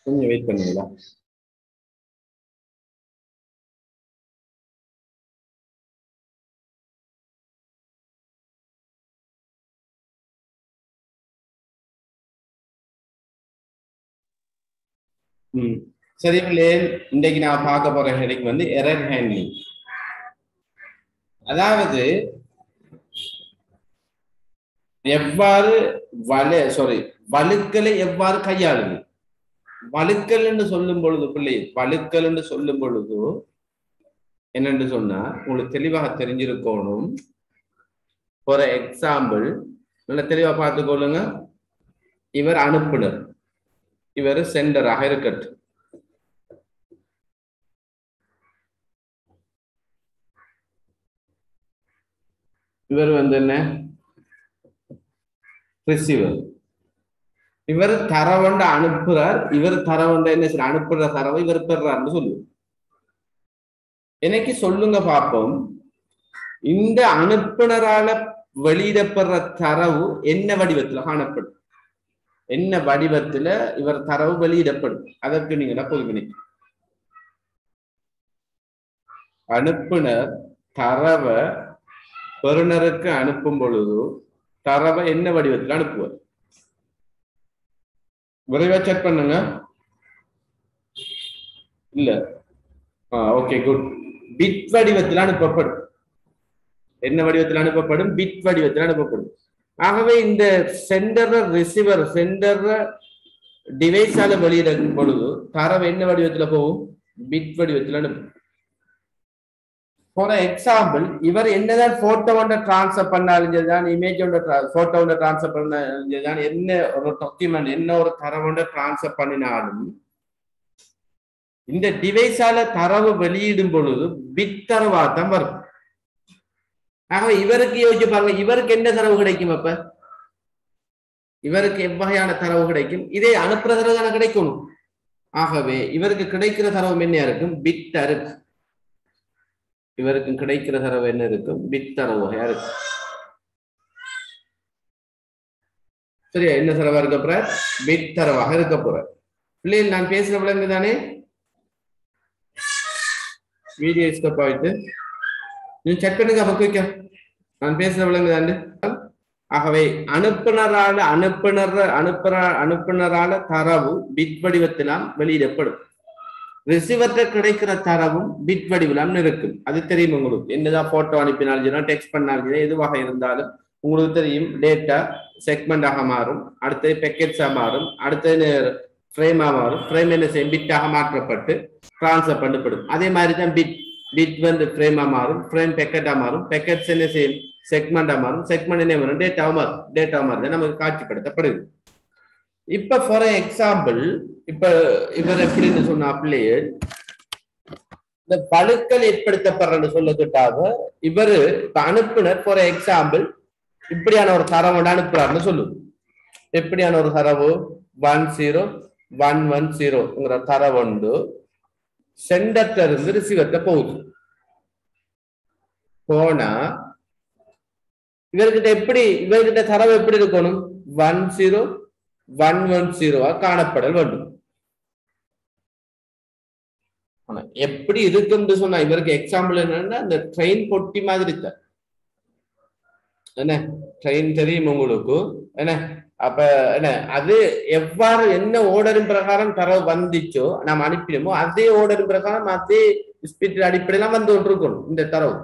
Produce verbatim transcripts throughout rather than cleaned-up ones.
கொஞ்சம் வெயிட் பண்ணுங்களா? ம் சரி பிள்ளை, இன்றைக்கு நான் பார்க்க போற ஹெடிங் வந்து எரர் ஹேண்ட்லிங். அதாவது எவ்வாறு வலு சாரி வழுக்களை எவ்வாறு கையாளுது. வழுக்கல் என்று சொல்லும் பொழுது பிள்ளை, வழுக்கல் என்று சொல்லும் பொழுது என்னென்று சொன்னா உங்களுக்கு தெளிவாக தெரிஞ்சிருக்கணும். ஃபார் எக்ஸாம்பிள் நல்ல தெளிவா பார்த்துக்கொள்ளுங்க. இவர் அனுப்புனர், இவர் சென்டராக இருக்கட்டும். இவர் வந்து என்ன ரிசீவர். இவர் தரவண்ட அனுப்புறார், இவர் தரவண்ட என்ன செய்ய அனுப்புற தரவை இவர் பெறார்னு சொல்லுவோம். எனக்கு சொல்லுங்க பார்ப்போம், இந்த அனுப்புனரால வெளியிடப்படுற தரவு என்ன வடிவத்துல காணப்படும், என்ன வடிவத்துல இவர் தரவு வெளியிடப்படும். அதற்கு நீங்க பொதுமணி அனுப்புனர் தரவை பெறுநருக்கு அனுப்பும் பொழுது தரவை என்ன வடிவத்தில் அனுப்புவார்? விரைவா செக் பண்ணுங்க. இல்ல ஓகே குட். பிட் வடிவத்தில் அனுப்பப்படும். என்ன வடிவத்தில் அனுப்பப்படும்? பிட் வடிவத்தில் அனுப்பப்படும். ஆகவே இந்த சென்டர் ரிசீவர் சென்டர் டிவைஸால வெளியிடும் பொழுது தரவு என்ன வடிவத்தில் போகும்? பிட் வடிவத்தில் அனுப்பும். ஃபார் எக்ஸாம்பிள் இவர் என்னதான் போட்டோ ஒன்றை டிரான்ஸ்ஃபர் பண்ணாலும் சரிதான், இமேஜ் ஒன்றை போட்டோ ஒன்றை டிரான்ஸ்ஃபர் பண்ணாலும் சரிதான், என்ன ஒரு டாக்குமெண்ட் என்ன ஒரு தரவு ஒன்றை டிரான்ஸ்ஃபர் பண்ணினாலும் இந்த டிவைஸால தரவு வெளியிடும் பொழுது பிட் தரவாத்தான் வரும். ஆகவே இவருக்கு யோசிச்சு பாருங்க, இவருக்கு என்ன தரவு கிடைக்கும்? அப்ப இவருக்கு எவ்வகையான தரவு கிடைக்கும்? இதே அனுப்புற தரவு தானே கிடைக்கணும். ஆகவே இவருக்கு கிடைக்கிற தரவு என்ன இருக்கும்? பிட் தரவு. இவருக்கு கிடைக்கிற தரவு என்ன இருக்கும்? பிட் தரவு வகையா இருக்கு. சரியா? என்ன தரவா இருக்க போற? பிட் தரவாக இருக்க போற. பிள்ளைகள் நான் பேசுற விளங்கு தானே? வீடியோ ஸ்டெப் ஆயிட்டு நீ செக் பண்ணுங்க. அப்ப நான் பேசுற விளங்கு தானே? ஆகவே அனுப்புனரால அனுப்புனர் அனுப்புற அனுப்புனரால தரவு பிட் வடிவத்திலாம் வெளியிடப்படும். ரிசீவர்கிட்ட கிடைக்கிற தரவும் பிட் வடிவிலாம் இருக்கும். அது தெரியும் உங்களுக்கு. என்னதான் போட்டோ அனுப்பினாலும் டெக்ஸ்ட் பண்ணாலும் எதுவாக இருந்தாலும் உங்களுக்கு தெரியும். டேட்டா செக்மெண்டாக மாறும், அடுத்தது பேக்கெட்ஸா மாறும், அடுத்தது ஃப்ரேமா மாறும். ஃப்ரேம் என்ன செய்யும்? பிட்டாக மாற்றப்பட்டு டிரான்ஸ்ஃபர் பண்ணப்படும். அதே மாதிரி தான் பிட் பிட் வந்து ஃப்ரேமா மாறும், ஃப்ரேம் பேக்கெட்டா மாறும், பேக்கெட்ஸ் என்ன செய்யும்? செக்மெண்டா மாறும், செக்மெண்ட் என்ன வரும்? டேட்டாவா மாறும், டேட்டா மாறும் நமக்கு காட்சிப்படுத்தப்படுது. இப்ப ஃபார் எக்ஸாம்பிள் இப்ப இவர் எப்படின்னு சொன்னா பிள்ளையே இந்த வழுக்கல் ஏற்படுத்தப்படுறன்னு சொல்லக்கிட்டாக இவரு இப்ப அனுப்புனர் ஃபார் எக்ஸாம்பிள் இப்படியான ஒரு தரவு அனுப்புறாருன்னு சொல்லுது. எப்படியான ஒரு தரவு? ஒன் ஜீரோ ஒன் ஒன் ஜீரோங்கிற தரவு வந்து சென்டர்ல இருந்து ரிசீவர்கிட்ட போகுது. போனா இவர்கிட்ட எப்படி இவர்கிட்ட தரவு எப்படி இருக்கணும்? ஒன் ஜீரோ ஒன் ஒன் ஜீரோவா காணப்படல் வேண்டும். எப்படி இருக்குன்னு சொன்னா இவருக்கு எக்ஸாம்பிள் என்னன்னா இந்த ட்ரெயின் பொட்டி மாதிரி தான் என்ன, ட்ரெயின் தெரியும் உங்களுக்கு என்ன? அப்ப என்ன அது எவ்வாறு என்ன ஓர்டரின் பிரகாரம் தரவு வந்துச்சோ நாம் அனுப்பினோமோ அதே ஓர்டரின் பிரகாரம் அதே ஸ்பீட் அடிப்படையெல்லாம் வந்து கொண்டிருக்கணும் இந்த தரவு.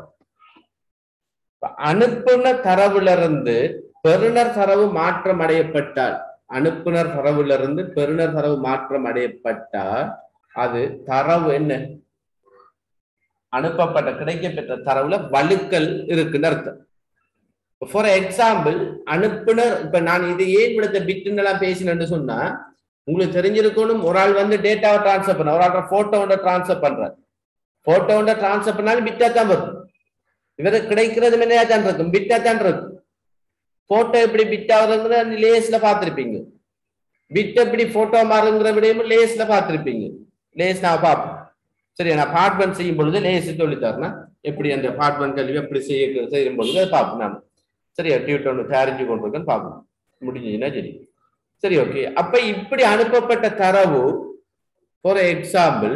அனுப்புன தரவுல இருந்து பெறுநர் தரவு மாற்றம் அடையப்பட்டால், அனுப்புனர் தரவுல இருந்து பெறுநர் தரவு மாற்றம் அடையப்பட்டால் அது தரவு என்ன? அனுப்பப்பட்ட கிடைக்கப்பெற்ற தரவுல வழுக்கல் இருக்குன்னு அர்த்தம். ஃபார் எக்ஸாம்பிள் அனுப்புனர் இப்ப நான் இது ஏன் விடுத்த பிட்டுன்னெல்லாம் பேசினேன்னு சொன்னா உங்களுக்கு தெரிஞ்சிருக்கணும். ஒரு ஆள் வந்து டேட்டாவை டிரான்ஸ்ஃபர் பண்ண, ஒரு ஆள் போட்டோ ஒன்றை டிரான்ஸ்ஃபர் பண்றாரு. போட்டோ ஒன்றை டிரான்ஸ்ஃபர் பண்ணாலும் பிட்டா தான் வரும். இவருக்கு கிடைக்கிறது என்னையா தான் இருக்கும்? பிட்டா தான் இருக்கும். போட்டோ எப்படி பிட்டா வருங்கிற லேஸ்ல பார்த்திருப்பீங்க. பிட் எப்படி போட்டோ மாறுங்கிற விடையும் லேஸ்ல பார்த்திருப்பீங்க. லேஸ் நான் பார்ப்போம். சரி, நான் பார்ட் ஒன் செய்யும் பொழுது லேஸ் சொல்லித்தாருன்னா எப்படி அந்த பார்ட் ஒன் கல்வி எப்படி செய்ய செய்யும் பொழுது அதை பார்ப்போம் நான். சரியா? டியூட்டர் ஒன்று தயாரிச்சு கொண்டிருக்கேன்னு பார்ப்போம். முடிஞ்சுன்னா சரி. சரி ஓகே. அப்ப இப்படி அனுப்பப்பட்ட தரவு ஃபார் எக்ஸாம்பிள்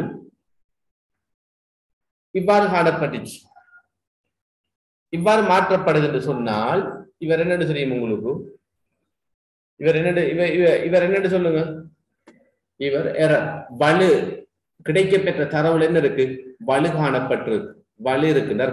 இவ்வாறு காணப்பட்டுச்சு. இவ்வாறு மாற்றப்படுது என்று சொன்னால் இவர் என்னன்னு தெரியும் உங்களுக்கு? இவர் என்ன இவர் இவர் என்னன்னு சொல்லுங்க? இவர் எரர் வலு கிடைக்க பெற்ற தரவுல என்ன இருக்கு? வலு காணப்பட்டிருக்கு, வலு இருக்குன்னு.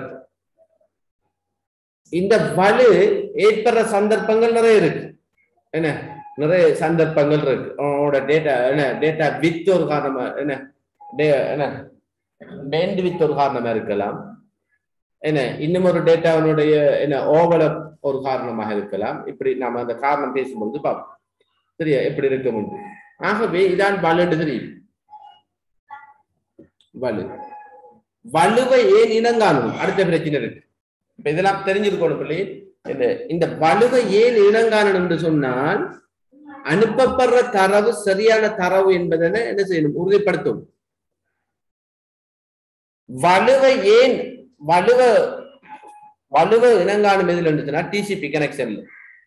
இந்த வலு ஏற்படுற சந்தர்ப்பங்கள் நிறைய இருக்கு. என்ன நிறைய சந்தர்ப்பங்கள் இருக்கு. அவனோட டேட்டா என்ன டேட்டா வித் ஒரு காரணமா என்ன என்ன பேண்ட் வித் ஒரு காரணமா இருக்கலாம். என்ன இன்னும் ஒரு டேட்டாவினுடைய என்ன ஓவலப் ஒரு காரணமாக இருக்கலாம். இப்படி நாம அந்த காரணம் பேசும்பொழுது பார்ப்போம். சரியா எப்படி இருக்க முடியும். ஆகவே இதான் வலுன்னு தெரியும். வலு வலுவை ஏன் இனங்காணும் அடுத்த பிரச்சனை இருக்கு. இப்ப இதெல்லாம் தெரிஞ்சிருக்கணும் பிள்ளை. இந்த இந்த வலுவை ஏன் இனங்காணும் என்று சொன்னால் அனுப்பப்படுற தரவு சரியான தரவு என்பதை என்ன செய்யணும்? உறுதிப்படுத்தும். வலுவை ஏன் வலுவ வலுவ இனங்காணும் எதில் இருந்துச்சுன்னா டிசிபி கனெக்ஷன்ல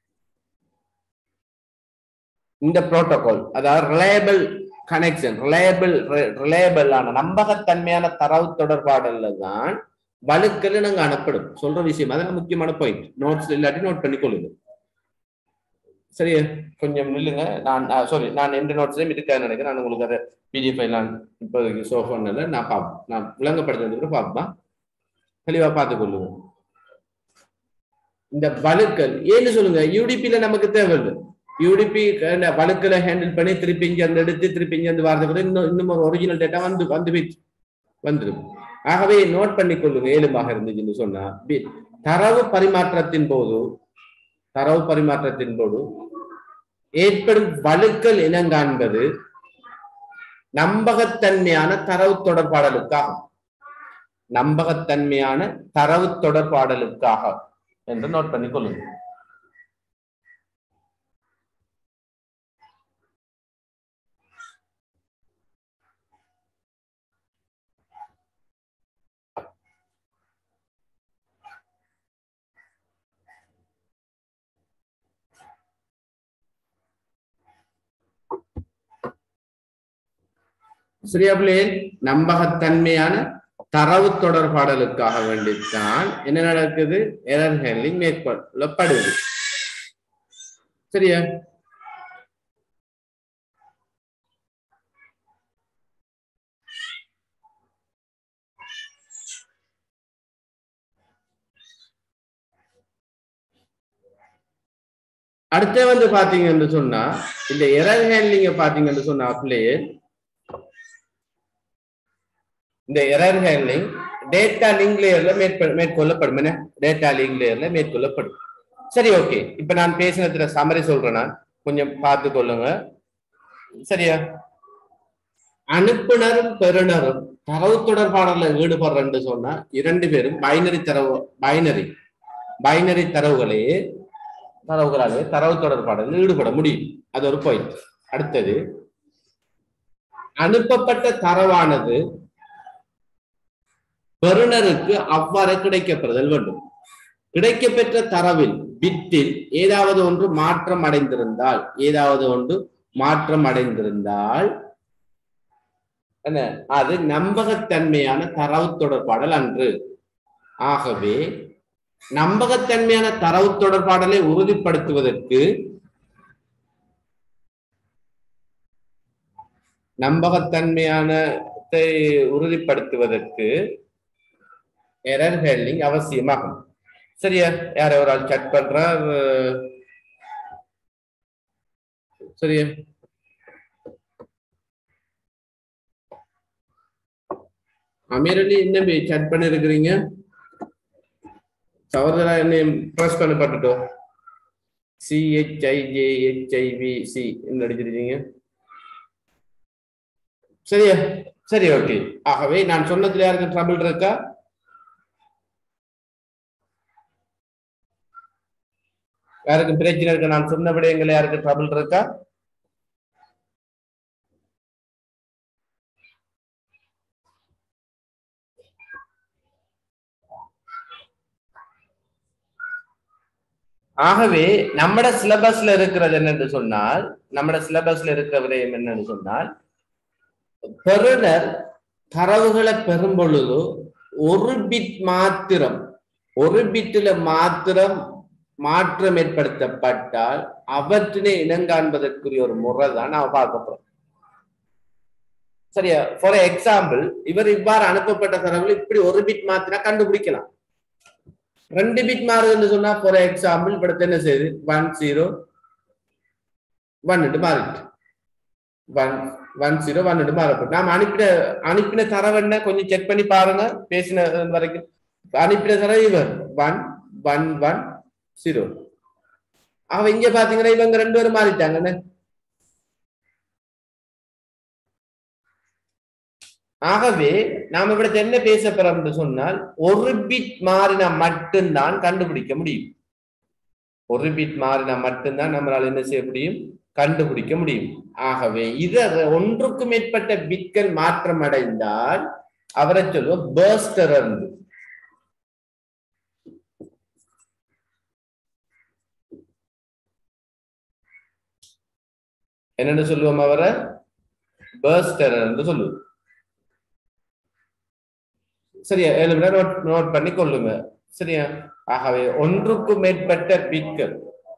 இந்த புரோட்டோகால், அதாவது ரிலையபிள் கனெக்ஷன், ரிலையபிள் ரிலையபிள் ஆன நம்பகத்தன்மையான தரவு தொடர்பாடல்ல தான் வலுக்கள் இனங்க அனுப்படும். சொல்ற விஷயம் அதான் முக்கியமான பாயிண்ட். நோட்ஸ் இல்லாட்டி நோட் பண்ணிக்கொள்ளுங்க. சரியா? கொஞ்சம் நில்லுங்க. நான் சாரி நான் எந்த நோட்ஸ்லயும் இருக்காது நினைக்கிறேன். நான் உங்களுக்கு அதை பிடிஎஃப் நான் இப்போதைக்கு சோஃபோன்ல நான் பார்ப்பேன். நான் விளங்கப்படுத்துறது கூட பார்ப்பேன். தெளிவா பார்த்துக் கொள்ளுங்க. இந்த வலுக்கள் ஏன்னு சொல்லுங்க. யூடிபியில நமக்கு தேவையில்லை. யூடிபி வலுக்களை ஹேண்டில் பண்ணி திருப்பி இங்க அந்த எடுத்து திருப்பி இங்க வந்து வரது கூட இன்னும் இன்னும் ஒரு ஒரிஜினல் டேட்டா வந்து வந்து வந்துடும். ஆகவே நோட் பண்ணிக்கொள்ளுங்க. ஏழுமாக இருந்துச்சுன்னு சொன்னா தரவு பரிமாற்றத்தின் போது தரவு பரிமாற்றத்தின் போது ஏற்படும் வலுக்கள் இனங்காண்பது நம்பகத்தன்மையான தரவு தொடர்பாடலுக்காக நம்பகத்தன்மையான தரவு தொடர்பாடலுக்காக என்று நோட் பண்ணி கொள்ளுங்க. சரியா பிள்ளை? நம்பகத்தன்மையான தரவு தொடர்பாடலுக்காக வேண்டித்தான் என்ன நடக்குது? எரர் ஹேண்ட்லிங் மேற்கொள்ளப்படுது. சரியா? அடுத்த வந்து பாத்தீங்கன்னு சொன்னா இந்த எரர் ஹேண்ட்லிங்க பாத்தீங்கன்னு சொன்னா பிள்ளையே இந்த எரர் ஹேண்ட்லிங் டேட்டா லிங்க் லேயர்ல மேற்கொள்ளப்படும். என்ன டேட்டா லிங்க் லேயர்ல மேற்கொள்ளப்படும். சரி, ஓகே. இப்ப நான் பேசினதுல சமரி சொல்றேன், நான் கொஞ்சம் பார்த்து கொள்ளுங்க. சரியா? அனுப்புனரும் பெறுநரும் தரவு தொடர்பாடல ஈடுபடுறன்னு சொன்னா இரண்டு பேரும் பைனரி தரவு பைனரி பைனரி தரவுகளே தரவுகளாலே தரவு தொடர்பாடலில் ஈடுபட முடியும். அது ஒரு பாயிண்ட். அடுத்தது அனுப்பப்பட்ட தரவானது பெறுநருக்கு அவ்வாறு கிடைக்கப்பெறுதல் வேண்டும். கிடைக்கப்பெற்ற தரவில் பிட்டில் ஏதாவது ஒன்று மாற்றம் அடைந்திருந்தால் ஏதாவது ஒன்று மாற்றம் அடைந்திருந்தால் என்ன அது நம்பகத்தன்மையான தரவு தொடர்பாடல் அன்று. ஆகவே நம்பகத்தன்மையான தரவு தொடர்பாடலை உறுதிப்படுத்துவதற்கு நம்பகத்தன்மையான உறுதிப்படுத்துவதற்கு எரர் ஹேண்ட்லிங் அவசியமாகும். சரியா? யார ஒரு ஆள் செக் பண்றார். சரியா? அமீரலி என்ன செக் பண்ணி இருக்கிறீங்க? சகோதரா என்ன பிரஸ் பண்ணப்பட்டுட்டோம். சிஹெச்ஐஜேஹெச்ஐவிசி என்ன அடிச்சிருக்கீங்க? சரியா? சரி, ஓகே. ஆகவே நான் சொன்னதுல யாருக்கு ட்ரபிள் இருக்கா? யாருக்கு பிரச்சனை இருக்கு? நான் சொன்ன விடயங்கள் யாருக்கு ட்ரபிள் இருக்கா? ஆகவே நம்மட சிலபஸ்ல இருக்கிறது என்னன்னு சொன்னால் நம்மட சிலபஸ்ல இருக்கிற விடயம் என்னன்னு சொன்னால் பெறுநர் தரவுகளை பெறும் பொழுது ஒரு பிட் மாத்திரம் ஒரு பிட்டில மாத்திரம் மாற்றம் ஏற்படுத்தப்பட்டால் அவற்றினை இனங்காண்பதற்குரிய ஒரு முறை தான் நான் பார்க்க போறோம். சரியா? ஃபார் எக்ஸாம்பிள், இவர் இவ்வாறு அனுப்பப்பட்ட தரவுகள் இப்படி ஒரு பிட் மாத்தினா கண்டுபிடிக்கலாம். ரெண்டு பிட் மாறுதுன்னு சொன்னா ஃபார் எக்ஸாம்பிள் இப்ப என்ன செய்யுது ஒன் ஜீரோ ஒன் மாறிட்டு ஒன் ஒன் ஜீரோ ஒன் மாறப்படும். நாம் அனுப்பின அனுப்பின தரவு என்ன கொஞ்சம் செக் பண்ணி பாருங்க. பேசின வரைக்கும் அனுப்பின தரவு இவர் ஒன் ஒன் ஒன் ஜீரோ. அவ இங்க பாத்தீங்கன்னா இவங்க ரெண்டு பேரும் மாறிட்டாங்க. ஆகவே நாம இப்படி என்ன பேச போறோம் என்று சொன்னால் ஒரு பிட் மாறினா மட்டும்தான் கண்டுபிடிக்க முடியும். ஒரு பிட் மாறினா மட்டும்தான் நம்மளால் என்ன செய்ய முடியும், கண்டுபிடிக்க முடியும். ஆகவே இத ஒன்றுக்கு மேற்பட்ட பிட்கள் மாற்றம் அடைந்தால் அவரை சொல்லுவோம் பர்ஸ்டர். என்னன்னு சொல்லுவோம், அவரை பர்ஸ்டர் என்று சொல்லுவோம். சரியா? நோட் நோட் பண்ணி கொள்ளுங்க. சரியா? ஆகவே ஒன்றுக்கு மேற்பட்ட பிட்கள்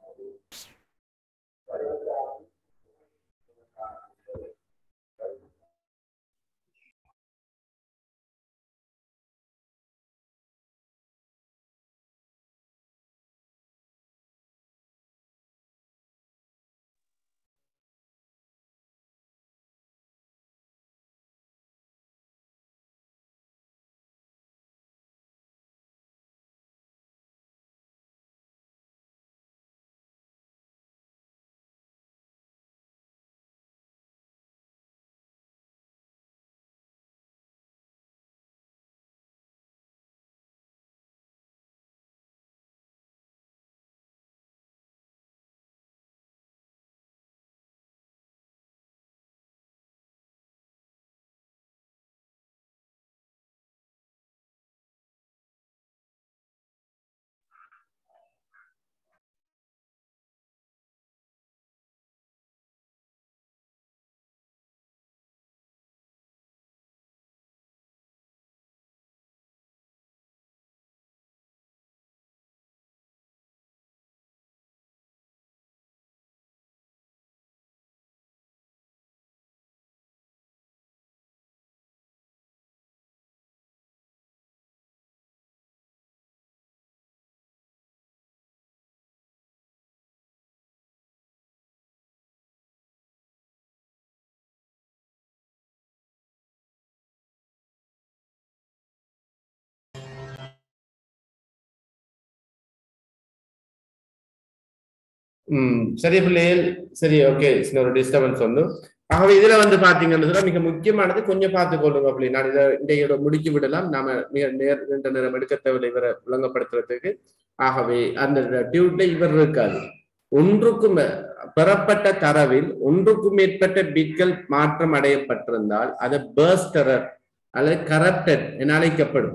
உம் சரி பிள்ளைகள். சரி, ஓகே. ஒரு டிஸ்டர்பன்ஸ் ஒன்று. ஆகவே இதுல வந்து பாத்தீங்கன்னா மிக முக்கியமானது கொஞ்சம் பார்த்துக் கொள்ளுங்க அப்படி. நான் இதை இன்றையோட முடுக்கி விடலாம். நாம மிக நேர் நீண்ட நேரம் எடுக்க தேவையில்லை இவரை விளங்கப்படுத்துறதுக்கு. ஆகவே அந்த டியூட்ல இவர் இருக்காது. ஒன்றுக்கும் பெறப்பட்ட தரவில் ஒன்றுக்கும் மேற்பட்ட பிட்கள் மாற்றம் அடையப்பட்டிருந்தால் அது பர்ஸ்டரர் அல்லது கரப்டட் என அழைக்கப்படும்.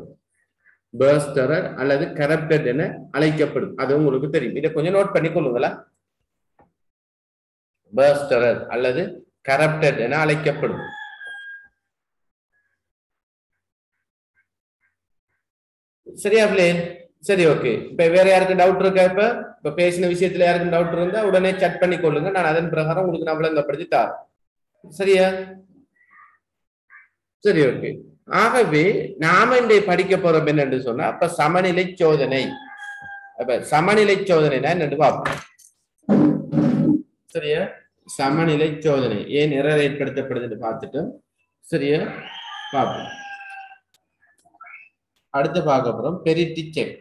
பர்ஸ்டரர் அல்லது கரப்டட் என அழைக்கப்படும். அது உங்களுக்கு தெரியும். இதை கொஞ்சம் நோட் பண்ணி கொள்ளுங்களா. பர்ஸ்டரர் அல்லது கரப்டட் என அழைக்கப்படும். சரியா பிள்ளை? சரி, ஓகே. இப்ப வேற யாருக்கும் டவுட் இருக்கா? இப்ப இப்ப பேசின விஷயத்துல யாருக்கும் டவுட் இருந்தா உடனே செக் பண்ணி கொள்ளுங்க. நான் அதன் பிரகாரம் உங்களுக்கு நான் விளங்கப்படுத்தி தாரேன். சரியா? சரி, ஓகே. ஆகவே நாம இன்றைய படிக்க போறோம் என்னன்னு சொன்னா அப்ப சமநிலை சோதனை. அப்ப சமநிலை சோதனைனா என்னன்னு பார்ப்போம். சரியா? சமநிலை சோதனை ஏன் எரர் ஏற்படுத்தப்படுதுன்னு பார்த்துட்டு சரியா பார்ப்போம். அடுத்து பார்க்க போறோம் பெரிட்டி செக்.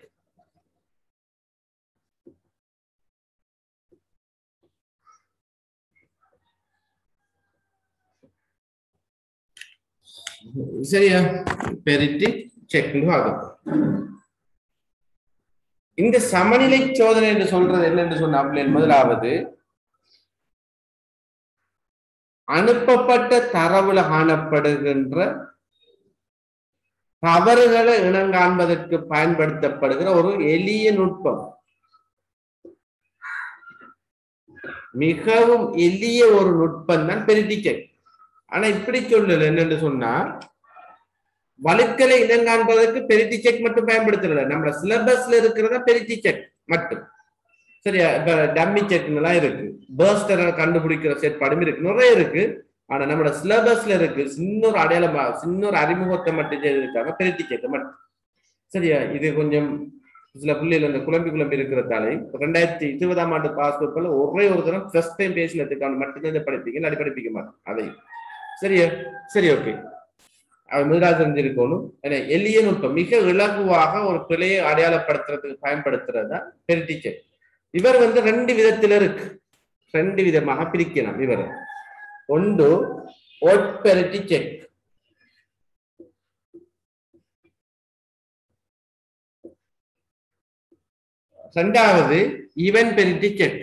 சரியா? பெரிட்டி செக் பார்க்க. இந்த சமநிலை சோதனை என்று சொல்றது என்னன்னு சொன்னா முதலாவது அனுப்பப்பட்ட தரவுல காணப்படுகின்ற தவறுகளை இனங்காண்பதற்கு பயன்படுத்தப்படுகிற ஒரு எளிய நுட்பம். மிகவும் எளிய ஒரு நுட்பம் தான் பெரிட்டி செக். ஆனா இப்படி சொல்லல என்னன்னு சொன்னா வழுக்களை இனம் காண்பதற்கு பெரிட்டி செக் மட்டும் பயன்படுத்தல நம்ம சிலபஸ்ல இருக்கிறதா பெரிட்டி செக் மட்டும் சரியா இப்ப டம்மி செக்லாம் இருக்கு பர்ஸ்டரை கண்டுபிடிக்கிற செயற்பாடும் இருக்கு நிறைய இருக்கு ஆனா நம்மளோட சிலபஸ்ல இருக்கு சின்னொரு அடையாளமா சின்னொரு அறிமுகத்தை மட்டும் செய்திருக்காங்க பெரிட்டி செக் மட்டும் சரியா இது கொஞ்சம் சில பிள்ளைகள் அந்த குழம்பி குழம்பி இருக்கிறதாலே ரெண்டாயிரத்தி இருபதாம் ஆண்டு பாஸ்போர்ட்ல ஒரே ஒரு தரம் ஃபர்ஸ்ட் டைம் பேசினதுக்கான மட்டும்தான் இதை படிப்பீங்க அடி படிப்பிக்க மாட்டேன் அதையும் சரியா சரி ஓகே அவர் முதலாக தெரிஞ்சிருக்கணும் ஏன்னா எளிய நுட்பம் மிக இலகுவாக ஒரு பிழையை அடையாளப்படுத்துறதுக்கு பயன்படுத்துறதா பெரிட்டி செக் இவர் வந்து ரெண்டு விதத்துல இருக்கு ரெண்டு விதமாக பிரிக்கலாம் இவர் ஒன்று ஒட்பெரிட்டி செக் ரெண்டாவது even parity check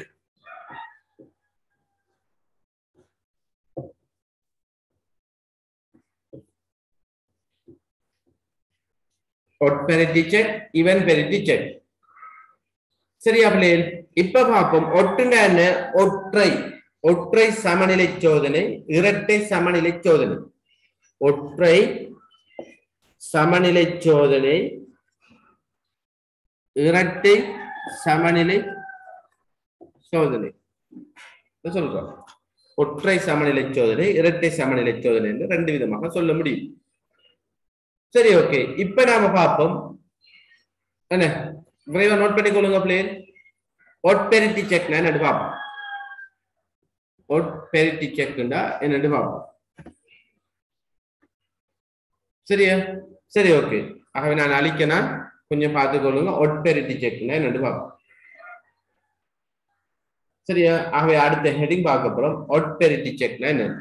odd parity check even parity check சரியா பிள்ளைகள் இப்ப பார்ப்போம் ஒட்டுன ஒற்றை ஒற்றை சமநிலை சோதனை இரட்டை சமநிலை சோதனை ஒற்றை சமநிலை சோதனை இரட்டை சமநிலை சோதனை சொல்றோம் ஒற்றை சமநிலை சோதனை இரட்டை சமநிலை சோதனை என்று ரெண்டு விதமாக சொல்ல முடியும் சரி ஓகே இப்ப நாம பார்ப்போம் என்ன விரைவா நோட் பண்ணிக்கொள்ளுங்க பிள்ளைகள் ஒட்பெரிட்டி செக் என்னன்னு பார்ப்போம் ஒட்பெரிட்டி செக்னா என்னன்னு பார்ப்போம் சரியா சரி ஓகே ஆகவே நான் அழிக்கணும் கொஞ்சம் பார்த்துக்கொள்ளுங்க ஒட்பெரிட்டி செக்னா என்னன்னு பார்ப்போம் சரியா ஆகவே அடுத்த ஹெடிங் பார்க்க போறோம் ஒட்பெரிட்டி செக்னா என்ன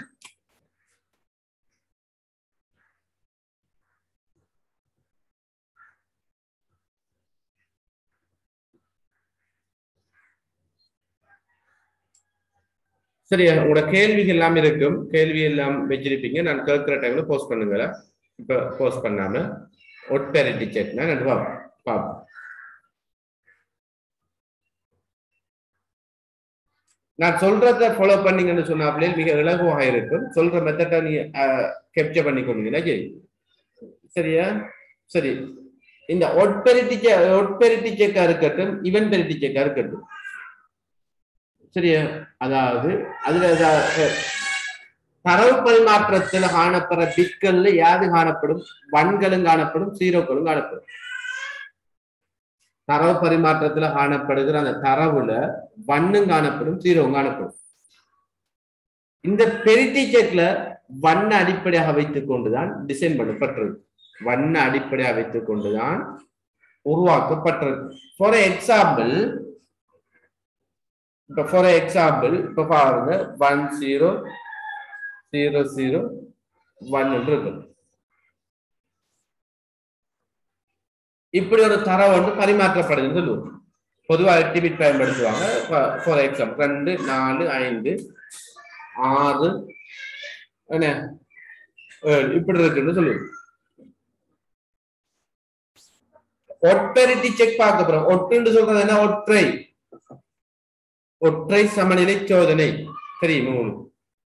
சரியா உங்களோட கேள்விகள் எல்லாம் இருக்கும் கேள்வி எல்லாம் வச்சிருப்பீங்க நான் கேட்கிற டைம்ல போஸ்ட் பண்ணுங்க இப்ப போஸ்ட் பண்ணாம ஒட்பெரிட்டி செக்னா என்னன்னு பார்ப்போம் பார்ப்போம் நான் சொல்றத ஃபாலோ பண்ணீங்கன்னு சொன்னா மிக இலகுவாக இருக்கும் சொல்ற மெத்தட்டை நீ கேப்சர் பண்ணிக்கொண்டீங்கன்னா சரி சரியா சரி இந்த ஒட்பெரிட்டி ஒட்பெரிட்டி செக்கா இருக்கட்டும் ஈவன் பெரிட்டி செக்கா இருக்கட்டும் சரியா அதாவது அதுல தரவு பரிமாற்றத்தில் காணப்படுற பிட்கள்ல யாது காணப்படும் ஒன்களும் காணப்படும் ஜீரோக்களும் காணப்படும் தரவு பரிமாற்றத்துல காணப்படுகிற அந்த தரவுல ஒன்னும் காணப்படும் ஜீரோவும் காணப்படும் இந்த பெரிட்டி செக்ல வண்ண அடிப்படையாக வைத்துக் கொண்டுதான் டிசைன் பண்ணப்பட்டது வண்ண அடிப்படையாக வைத்துக் கொண்டுதான் உருவாக்கப்பட்டது ஃபார் எக்ஸாம்பிள் இப்ப ஃபார் எக்ஸாம்பிள் இப்ப பாருங்க one zero zero zero one இருக்கு இப்படி ஒரு தரவு வந்து பரிமாற்றப்படுதுன்னு சொல்லுவோம் பொதுவாக எட்டு பயன்படுத்துவாங்க ஃபார் எக்ஸாம்பிள் ரெண்டு நாலு ஐந்து ஆறு என்ன இப்படி இருக்குன்னு சொல்லுவோம் ஒட்பெரிட்டி செக் பார்க்க போறோம் ஒட்டுன்னு சொல்றது என்ன ஒற்றை ஒற்றை சமநிலை சோதனை தெரியுமா உங்களுக்கு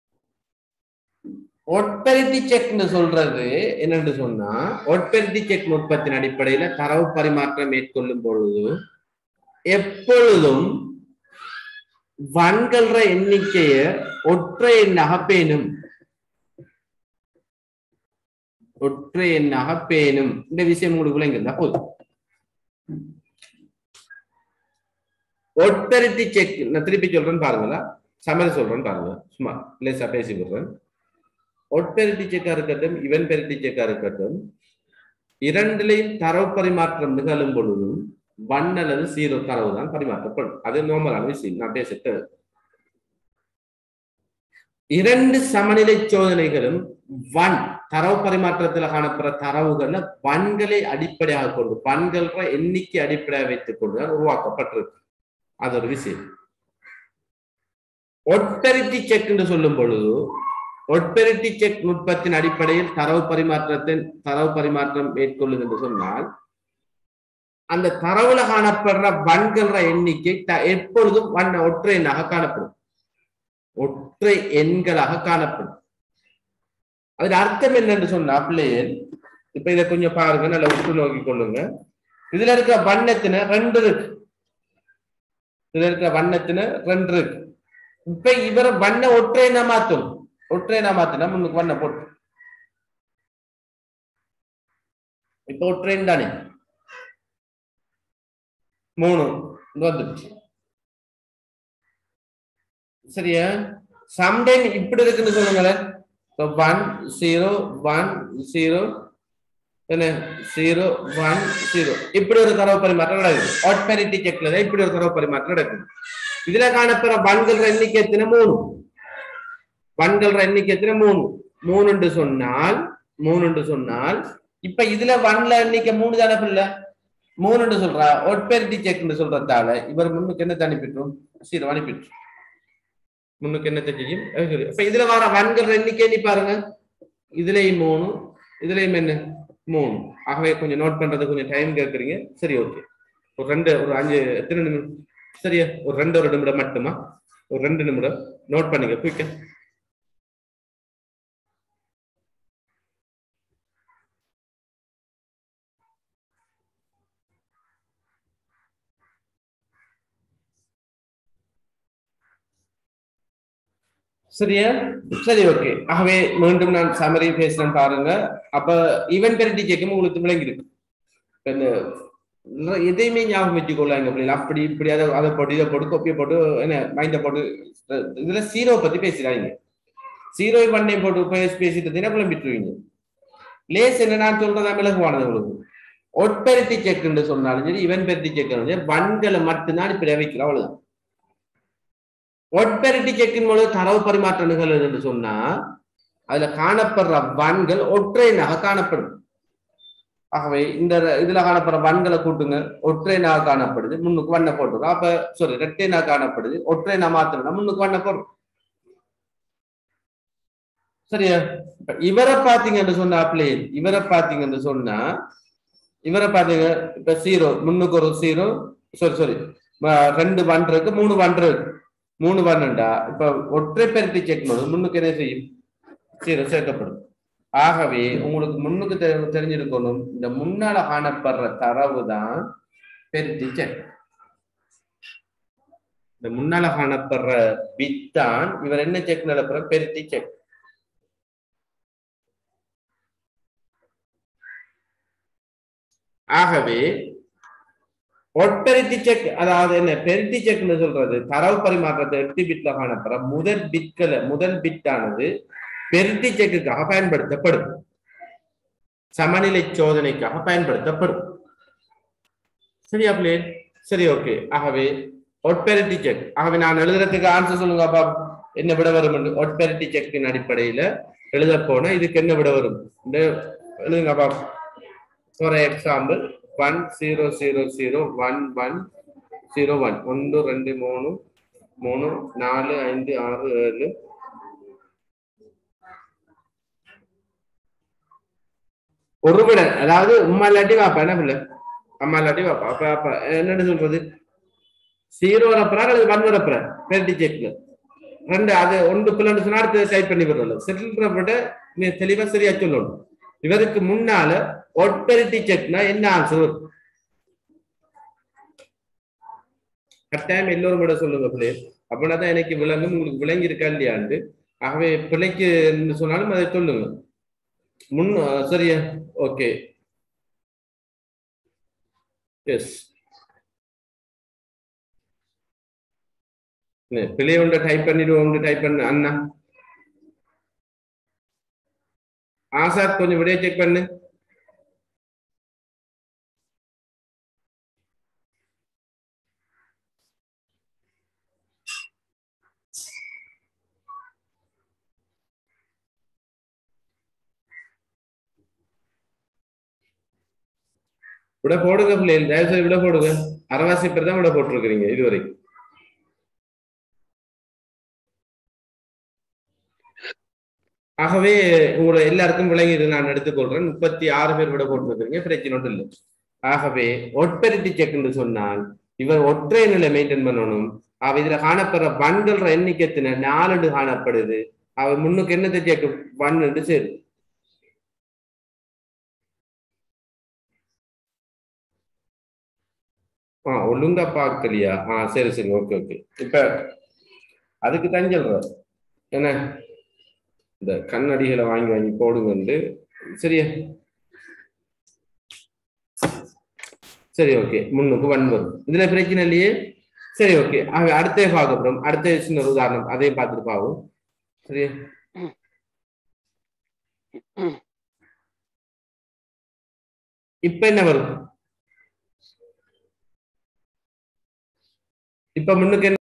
ஒட்பெரிட்டி செக்னு சொல்றது என்னன்னு சொன்னா ஒட்பெரிட்டி செக் நுட்பத்தின் அடிப்படையில தரவு பரிமாற்றம் மேற்கொள்ளும் பொழுது எப்பொழுதும் வன்கிற எண்ணிக்கைய ஒற்றை எண்ணாக பேணும் ஒற்றை எண்ணாக பேணும் இந்த விஷயம் உங்களுக்கு விளங்குதா போதும் ஒட்பெரிட்டி செக் நான் திருப்பி சொல்றேன்னு பாருங்களா சமரி சொல்றேன்னு பாருங்க சும்மா லேசா பேசி விடுறேன் ஒட்பெரிட்டி செக்கா இருக்கட்டும் ஈவன் பெரிட்டி செக்கா இருக்கட்டும் இரண்டிலையும் தரவு பரிமாற்றம் நிகழும் பொழுதும் ஒன் அல்லது ஜீரோ தரவு தான் பரிமாற்றப்படும் அது நார்மலான விஷயம் நான் பேசிட்டு இரண்டு சமநிலை சோதனைகளும் ஒன் தரவு பரிமாற்றத்தில் காணப்படுற தரவுகள்ல ஒன்களை அடிப்படையாக கொண்டு ஒன்கள எண்ணிக்கை அடிப்படையாக வைத்துக் கொண்டுதான் உருவாக்கப்பட்டிருக்கு அது ஒரு விஷயம் ஒட்பெரிட்டி செக் என்று சொல்லும் பொழுது ஒட்பெரிட்டி செக் நுட்பத்தின் அடிப்படையில் தரவு பரிமாற்றத்தின் தரவு பரிமாற்றம் மேற்கொள்ளுது என்று சொன்னால் அந்த தரவுல காணப்படுற ஒன்கள எண்ணிக்கை எப்பொழுதும் ஒன் ஒற்றை எண்ணாக காணப்படும் ஒற்றை எண்களாக காணப்படும் அதுல அர்த்தம் என்னன்னு சொன்னா பிள்ளைகள் இப்ப இதை கொஞ்சம் பாருங்க, நல்லா உற்று நோக்கி கொள்ளுங்க. இதுல இருக்க வண்ணத்தின ரெண்டு இருக்கு, இதுல இருக்க வண்ணத்தின ரெண்டு இருக்கு. இப்ப இவர வண்ண ஒற்றைனா மாத்தும், ஒற்றைனா மாத்தினா முன்னுக்கு வண்ண போட்டு இப்ப ஒற்றைன் தானே மூணு வந்துருச்சு சரியா. சம்டைம் இப்படி இருக்குன்னு சொல்லுங்களேன். ஒன் ஜீரோ ஒன் ஜீரோ என்ன ஜீரோ ஒன் ஜீரோ இப்படி ஒரு தரவு பரிமாற்றம் நடக்குது. ஆட்பெரிட்டி செக்ல இப்படி ஒரு தரவு பரிமாற்றம் நடக்குது. இதுல காணப்படுற வன்கள் எண்ணிக்கை எத்தனை மூணு, வன்கள் எண்ணிக்கை எத்தனை மூணு மூணுன்னு சொன்னால் மூணுன்னு சொன்னால் இப்ப இதுல வன்ல எண்ணிக்கை மூணு தானே இல்ல மூணுன்னு சொல்றா. ஆட்பெரிட்டி செக்னு சொல்றதால இவர் முன்னுக்கு என்ன அனுப்பிட்டோம் ஜீரோ அனுப்பிட்டு முன்னுக்கு என்ன தெரியும். இப்ப இதுல வர வன்கள் எண்ணிக்கை நீ பாருங்க, இதுலயும் மூணு இதுலயும் என்ன மூணு. ஆகவே கொஞ்சம் நோட் பண்றது கொஞ்சம் டைம் கேட்குறீங்க. சரி ஓகே, ஒரு ரெண்டு ஒரு அஞ்சு எத்தனை நிமிடம் சரியா, ஒரு ரெண்டு ஒரு நிமிடம் மட்டுமா, ஒரு ரெண்டு நிமிடம் நோட் பண்ணுங்க குயிக்கா. சரியா சரி ஓகே. ஆகவே மீண்டும் நான் சமரி பேசுறேன் பாருங்க. அப்ப ஈவென்ட் பெரிட்டி செக்கும் உங்களுக்கு விளங்கி இருக்கு. எதையுமே ஞாபகம் வச்சுக்கொள்ளாங்க பிள்ளைங்க. அப்படி இப்படி அதை அதை போட்டு இதை போட்டு கொப்பியை போட்டு என்ன மைண்டை போட்டு இதுல சீரோ பத்தி பேசுறாங்க. சீரோ பண்ணை போட்டு பேசி பேசிட்டு குழம்பிட்டுருவீங்க. லேஸ் என்ன நான் சொல்றதா விலகுவானது உங்களுக்கு. ஒட்பெரிட்டி செக்குன்னு சொன்னாலும் சரி இவன் பெரிட்டி செக் வன்களை மட்டும்தான் இப்படி வைக்கிறோம், அவ்வளவுதான். ஒட்பெரிட்டி செக்கின் மூலம் தரவு பரிமாற்ற நிகழ்வு என்று சொன்னா அதுல காணப்படுற வன்கள் ஒற்றைனாக காணப்படும். ஆகவே இந்த இதுல காணப்படுற வன்களை கூட்டுங்க, ஒற்றைனாக காணப்படுது, முன்னுக்கு வண்ண போட்டுரும். அப்ப சாரி ரெட்டைனா காணப்படுது, ஒற்றைனா மாத்திரம் முன்னுக்கு வண்ண போடுறோம். சரியா. இவரை பாத்தீங்கன்னு சொன்னா பிளேன் இவரை பாத்தீங்கன்னு சொன்னா இவரை பாத்தீங்க இப்ப ஜீரோ முன்னுக்கு ஒரு ஜீரோ சாரி சாரி ரெண்டு வன் இருக்கு, மூணு வன் இருக்கு. மூணு வன்னுண்டா இப்ப ஒற்றை பெருட்டி செக் முன்னுக்கு என்ன செய்யும் ஜீரோ சேர்க்கப்படும். ஆகவே உங்களுக்கு முன்னுக்கு தெரிஞ்சிருக்கணும், இந்த முன்னால காணப்படுற தரவு தான் பெருட்டி செக். இந்த முன்னால காணப்படுற பித்தான் இவர் என்ன செக் நடப்புற பெருட்டி செக். ஆகவே ஒட்பெரிட்டி செக் அதாவது என்ன பெரிட்டி செக்னு சொல்றது தரவு பரிமாற்றத்தை எட்டு பிட்ல காணப்படுற முதல் பிட்களை முதல் பிட்டானது பெரிட்டி செக்குக்காக பயன்படுத்தப்படும், சமநிலை சோதனைக்காக பயன்படுத்தப்படும். சரியா பிளேன் சரி ஓகே. ஆகவே ஒட்பெரிட்டி செக். ஆகவே நான் எழுதுறதுக்கு ஆன்சர் சொல்லுங்க அப்பா, என்ன விட வரும் ஒட்பெரிட்டி செக்கின் அடிப்படையில எழுத போனா இதுக்கு என்ன விட வரும் எழுதுங்க அப்பா. For example one zero zero zero one one zero one ஒன்று ரெண்டு மூணு மூணு நாலு ஐந்து ஆறு ஏழு ஒரு விட அதாவது உம்மா இல்லாட்டி வாப்பா என்ன பிள்ளை அம்மா இல்லாட்டி வாப்பா. அப்ப அப்ப என்னன்னு சொல்றது ஜீரோ வரப்புறா அல்லது ஒன் வரப்புற பெரிட்டி செக்ல ரெண்டு அது ஒன்று பிள்ளைன்னு சொன்னா அடுத்து டைப் பண்ணி விடுறது. செட்டில் விட நீ தெளிவா சரியா சொல்லணும். இவருக்கு முன்னால ஒட்பெரிட்டி செக்னா என்ன ஆன்சர் கட்டாயம் எல்லோரும் கூட சொல்லுங்க பிள்ளை. அப்படின்னா எனக்கு விளங்கும், உங்களுக்கு விளங்கி இருக்கா இல்லையாண்டு. ஆகவே பிள்ளைக்கு சொன்னாலும் அதை சொல்லுங்க முன் சரியா ஓகே. எஸ் பிள்ளை ஒன்று டைப் பண்ணிடுவோம். டைப் பண்ண அண்ணா ஆசாத் கொஞ்சம் விடைய செக் பண்ணு. விட போடுங்க பிள்ளைகள், தயவுசெய்து விட போடுங்க. அரைவாசி பேர் தான் விட போட்டிருக்கிறீங்க இதுவரைக்கும். ஆகவே உங்களை எல்லாருக்கும் விளங்கிடு நான் எடுத்துக்கொள்றேன். முப்பத்தி ஆறு பேர் விட போட்டிருக்கிறீங்க, பிரச்சனை ஒன்றும் இல்லை. ஆகவே ஒட்பெரிட்டி செக்னு சொன்னால் இவர் ஒற்றை நிலை மெயின்டைன் பண்ணணும். அவ இதுல காணப்படுற வன்கள் எண்ணிக்கை நாலு காணப்படுது. அவ முன்னுக்கு என்னத்தை செக் ஒன்னு சரி ஆ ஒழுங்கா பார்க்கலையா? ஆ சரி சரி ஓகே ஓகே. இப்ப அதுக்கு தான் சொல்றேன் என்ன, இந்த கண்ணடிகளை வாங்கி வாங்கி போடுங்கண்டு. சரியா? சரி ஓகே, முன்னுக்கு ஒன் வரும், இதுல பிரச்சனை இல்லையே. சரி ஓகே, ஆக அடுத்தே பார்க்க போறோம். அடுத்த சின்ன ஒரு உதாரணம் அதையும் பார்த்துட்டு பாவோம். சரியா? இப்ப என்ன வரும்? இப்ப முன்னுக்கு என்ன